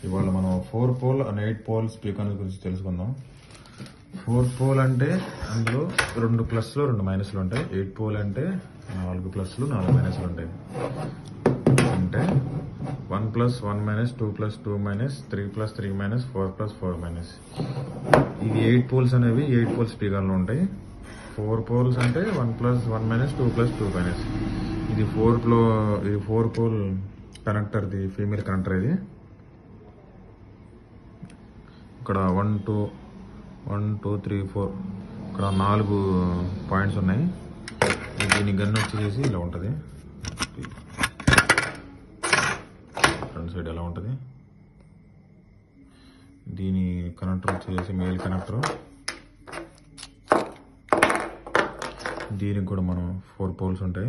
ఇవాళ మనం 4 pole and 8 pole speaker గురించి తెలుసుకుందాం. 4 పోల్ అంటే అందులో 2 ప్లస్లు 2 మైనస్లు ఉంటాయి. 8 పోల్ అంటే 4 ప్లస్లు 4 మైనస్లు ఉంటాయి. అంటే 1 plus 1 minus 2 plus 2 minus 3 plus 3 minus 4 plus 4 minus. ఇది 8 పోల్స్ అనేవి 8 పోల్ స్పీకర్లు ఉంటాయి. 4 పోల్స్ అంటే 1 ప్లస్ 1 మైనస్ 2 ప్లస్ 2 మైనస్. ఇది 4 పోల్ కనెక్టర్, ఇది ఫీమేల్ కనెక్టర్. ఇది ఇక్కడ 1 2 3 4 ఇక్కడ 4 పాయింట్స్ ఉన్నాయి. దీని గన్ వచ్చేసి ఇలా ఉంటుంది. ఫ్రంట్ సైడ్ ఎలా ఉంటుంది. దీని కనెక్టర్ వచ్చేసి మేల్ కనెక్టర్. దీనికి కూడా మనం 4 పోల్స్ ఉంటాయి.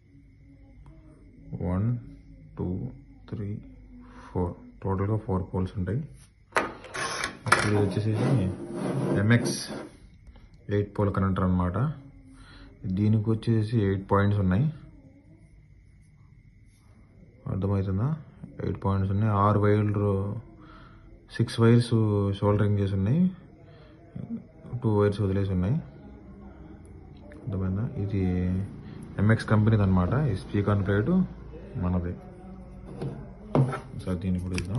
1 2 3 4 టోటల్గా 4 పోల్స్ ఉంటాయి. ఇది వచ్చేసి ఎంఎక్స్ 8 పోల్ కనెక్టర్ అన్నమాట. దీనికి వచ్చేసి 8 పాయింట్స్ ఉన్నాయి. అర్థమవుతుందా? 8 పాయింట్స్ ఉన్నాయి. 6 వైర్లు 6 వైర్స్ షోల్డరింగ్ చేసి ఉన్నాయి. 2 వైర్స్ వదిలేసి ఉన్నాయి. అర్థమైందా? ఇది ఎంఎక్స్ కంపెనీది అనమాట. ఈ స్పీకర్ ప్లేట్ మనది. సార్ దీన్ని కూడా ఇద్దాం.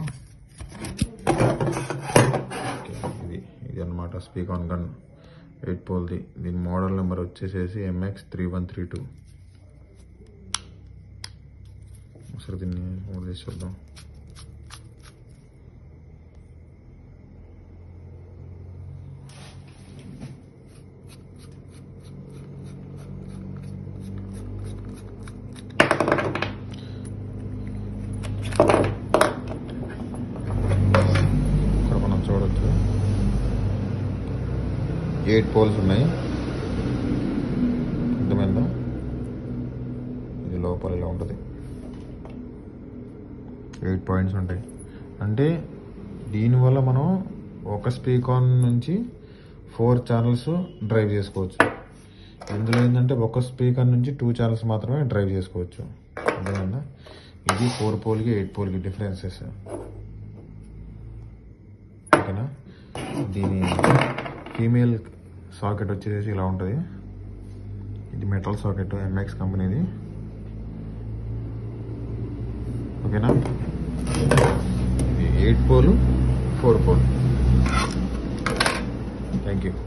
ఇది అనమాట స్పీకర్ గన్ 8 పోల్ది. దీని మోడల్ నెంబర్ వచ్చేసేసి MX3132. ఒకసారి దీన్ని ఆర్డర్ చేసి చూద్దాం. ఇక్కడ మనం చూడొచ్చు 8 పోల్స్ ఉన్నాయి. అర్థమైందా? ఇది లోపల ఇలా ఉంటుంది. 8 పాయింట్స్ ఉంటాయి. అంటే దీనివల్ల మనం ఒక స్పీకర్ నుంచి 4 ఛానల్స్ డ్రైవ్ చేసుకోవచ్చు. ఇందులో ఏంటంటే ఒక స్పీకర్ నుంచి 2 ఛానల్స్ మాత్రమే డ్రైవ్ చేసుకోవచ్చు. అర్థమైందా? ఇది 4 పోల్కి 8 పోల్కి డిఫరెన్సెస్. ఓకేనా? దీని ఫీమేల్ సాకెట్ వచ్చేసి ఇలా ఉంటుంది. ఇది మెటల్ సాకెట్, ఎంఎక్స్ కంపెనీది. ఓకేనా? ఇది 8 పోల్ 4 పోల్. Thank you.